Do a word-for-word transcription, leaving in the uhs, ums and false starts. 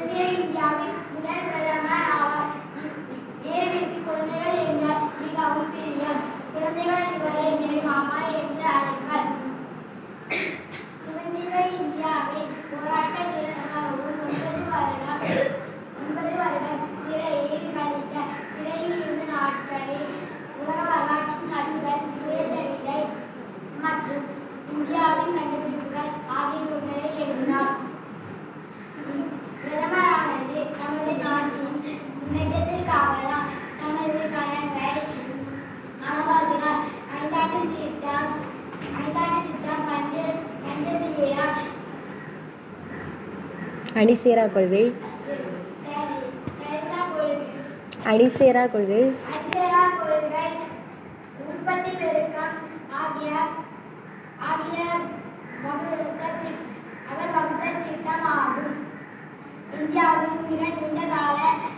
சுதந்திர இந்தியாவின் முதல் பிரதமர் ஆவார். நேருவிற்கு குழந்தைகள் என்றால் மிகவும் பிரியம். குழந்தைகள் இவரை நேரு மாமா என்று அழைப்பர். சுதந்திர இந்தியாவின் போராட்ட வீரனாகவும் ஒன்பது வருடம் ஒன்பது வருடம் சிறையில் கழித்த சிறையில் இருந்த நாட்களில் உலக வரலாற்றின் சாட்சிகள், சுயசரிதை மற்றும் இந்தியாவின் கண்டுபிடிப்புகள் ஆகிய நூல்களை எழுதினார். பிரதமரானது நமது நாட்டின் முன்னேற்றத்திற்காகத்தான். தமது கனவை நனவாக்கினார். ஐந்தாண்டு திட்டம் ஐந்தாண்டு திட்டம் பஞ்ச பஞ்சசீலா அணிசேரா கொள்கை அணிசேரா கொள்கை அணிசேரா கொள்கை உற்பத்தி பெருக்கம் ஆகிய ஆகிய அவர் வகுத்த திட்டம் ஆகும். இந்தியாவின் மிக நீண்ட கால